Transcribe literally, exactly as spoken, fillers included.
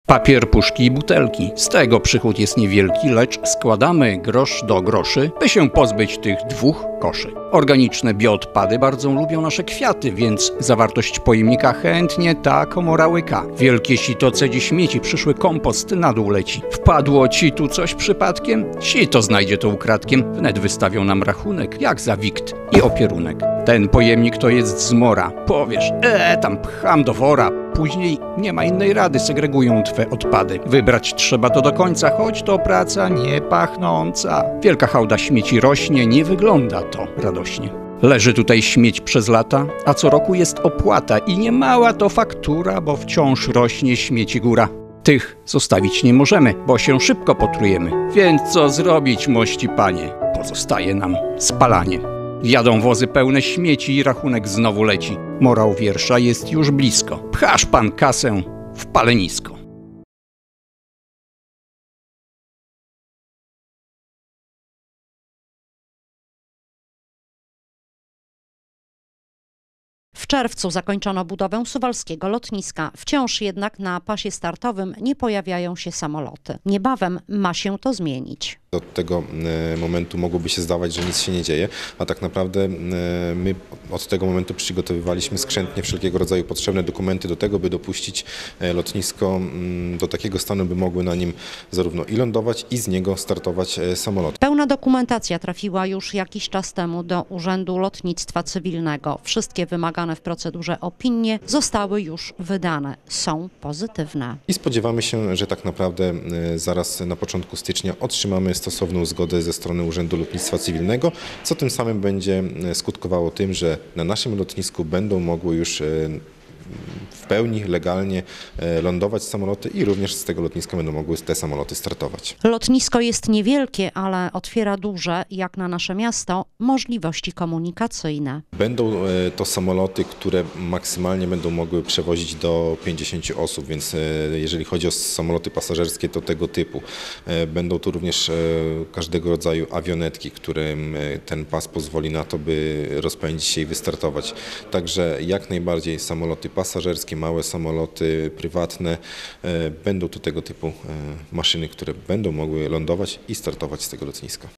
Papier, puszki i butelki. Z tego przychód jest niewielki, lecz składamy grosz do groszy, by się pozbyć tych dwóch koszy. Organiczne bioodpady bardzo lubią nasze kwiaty, więc zawartość pojemnika chętnie ta komora łyka. Wielkie sito cedzi śmieci, przyszły kompost na dół leci. Wpadło ci tu coś przypadkiem? Sito znajdzie to ukradkiem. Wnet wystawią nam rachunek, jak za wikt i opierunek. Ten pojemnik to jest zmora. Powiesz, eee, tam pcham do wora. Później nie ma innej rady, segregują twe odpady. Wybrać trzeba to do końca, choć to praca nie pachnąca. Wielka hałda śmieci rośnie, nie wygląda to radośnie. Leży tutaj śmieć przez lata, a co roku jest opłata i nie mała to faktura, bo wciąż rośnie śmieci góra. Tych zostawić nie możemy, bo się szybko potrujemy. Więc co zrobić, mości panie? Pozostaje nam spalanie. Jadą wozy pełne śmieci i rachunek znowu leci. Morał wiersza jest już blisko. Pchasz pan kasę w palenisko. W czerwcu zakończono budowę suwalskiego lotniska. Wciąż jednak na pasie startowym nie pojawiają się samoloty. Niebawem ma się to zmienić. Od tego momentu mogłoby się zdawać, że nic się nie dzieje, a tak naprawdę my od tego momentu przygotowywaliśmy skrzętnie wszelkiego rodzaju potrzebne dokumenty do tego, by dopuścić lotnisko do takiego stanu, by mogły na nim zarówno i lądować, i z niego startować samoloty. Pełna dokumentacja trafiła już jakiś czas temu do Urzędu Lotnictwa Cywilnego. Wszystkie wymagane w procedurze opinie zostały już wydane. Są pozytywne. I spodziewamy się, że tak naprawdę zaraz na początku stycznia otrzymamy stosowną zgodę ze strony Urzędu Lotnictwa Cywilnego, co tym samym będzie skutkowało tym, że na naszym lotnisku będą mogły już w pełni legalnie lądować samoloty i również z tego lotniska będą mogły te samoloty startować. Lotnisko jest niewielkie, ale otwiera duże, jak na nasze miasto, możliwości komunikacyjne. Będą to samoloty, które maksymalnie będą mogły przewozić do pięćdziesięciu osób, więc jeżeli chodzi o samoloty pasażerskie, to tego typu. Będą tu również każdego rodzaju awionetki, którym ten pas pozwoli na to, by rozpędzić się i wystartować. Także jak najbardziej samoloty pasażerskie, małe samoloty prywatne, będą to tego typu maszyny, które będą mogły lądować i startować z tego lotniska.